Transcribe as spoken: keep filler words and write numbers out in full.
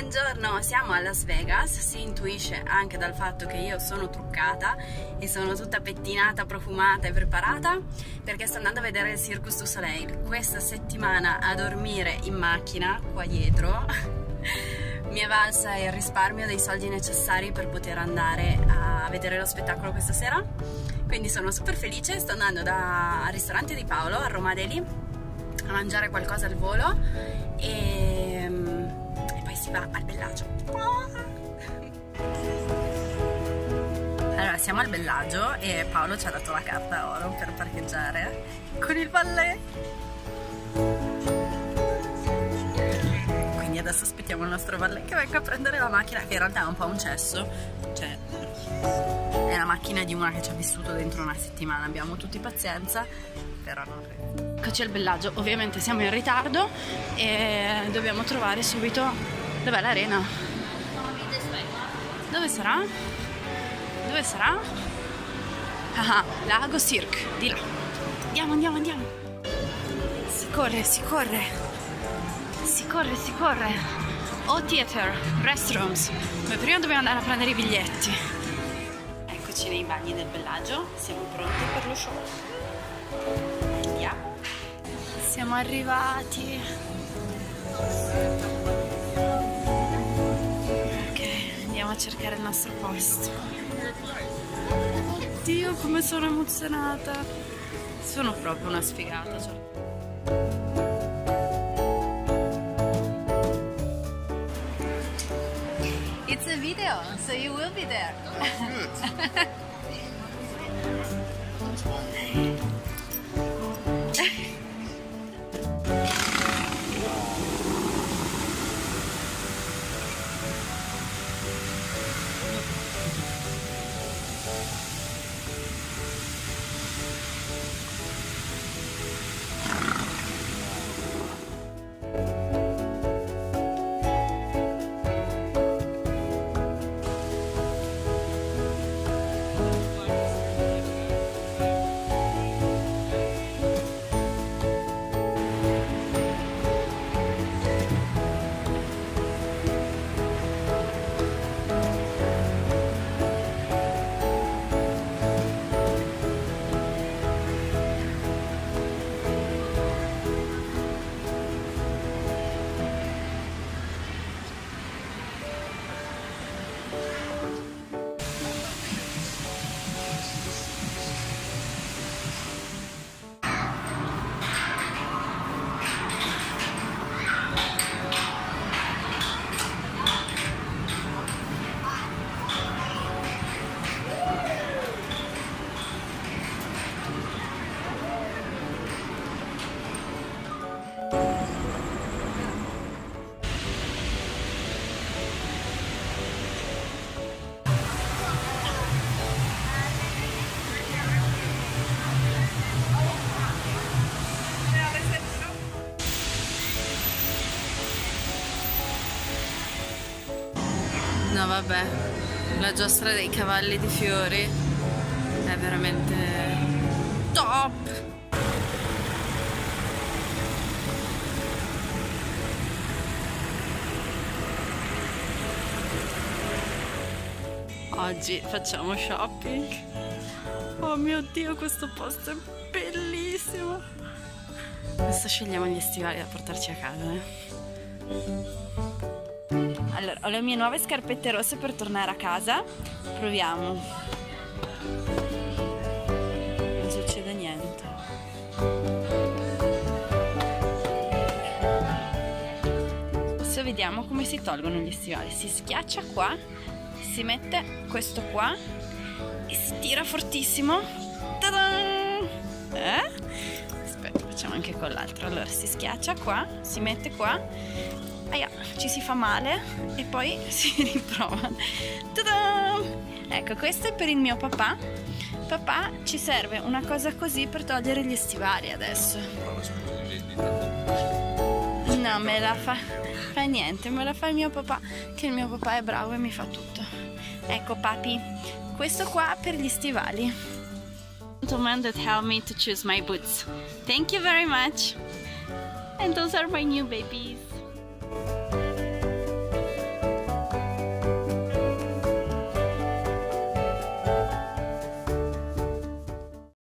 Buongiorno, siamo a Las Vegas, si intuisce anche dal fatto che io sono truccata e sono tutta pettinata, profumata e preparata perché sto andando a vedere il Cirque du Soleil. Questa settimana a dormire in macchina qua dietro mi è valsa il risparmio dei soldi necessari per poter andare a vedere lo spettacolo questa sera, quindi sono super felice. Sto andando dal ristorante di Paolo a Roma Deli a mangiare qualcosa al volo e, e poi si va al Bellagio. Allora siamo al Bellagio e Paolo ci ha dato la carta oro per parcheggiare con il ballet, quindi adesso aspettiamo il nostro ballet che venga a prendere la macchina, che in realtà è un po' un cesso, cioè è la macchina di una che ci ha vissuto dentro una settimana, abbiamo tutti pazienza, però non credo. Eccoci al Bellagio, ovviamente siamo in ritardo e dobbiamo trovare subito dov'è l'arena. Dove sarà? Dove sarà? Ah, Lago Cirque, di là. Andiamo, andiamo, andiamo. Si corre, si corre. Si corre, si corre. O Theater, Restrooms. Ma prima dobbiamo andare a prendere i biglietti. Eccoci nei bagni del Bellagio, siamo pronti per lo show. Yeah. Siamo arrivati. Ok, andiamo a cercare il nostro posto. Oddio, come sono emozionata. Sono proprio una sfigata, cioè. It's a video, so you will be there. Good. No vabbè, la giostra dei cavalli di fiori è veramente top! Oggi facciamo shopping. Oh mio Dio, questo posto è bellissimo! Adesso scegliamo gli stivali da portarci a casa, eh. Allora, ho le mie nuove scarpette rosse per tornare a casa. Proviamo. Non succede niente. Adesso vediamo come si tolgono gli stivali. Si schiaccia qua, si mette questo qua e si tira fortissimo. Ta-da! Eh? Aspetta, facciamo anche con l'altro. Allora, si schiaccia qua, si mette qua. Aia, ci si fa male e poi si riprova. Ta-da! Ecco, questo è per il mio papà. Papà, ci serve una cosa così per togliere gli stivali adesso. No, me la fa, fa niente, me la fa il mio papà, che il mio papà è bravo e mi fa tutto. Ecco, papi, questo qua per gli stivali. Gentleman that helped me to choose my boots. Thank you very much. And those are my new babies.